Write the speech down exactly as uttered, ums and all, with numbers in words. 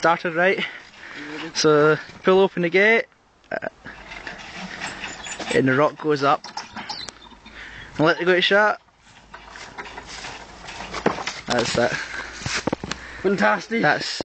started right. So pull open the gate, uh, and the rock goes up. And let it go to shut. That's that. Fantastic. That's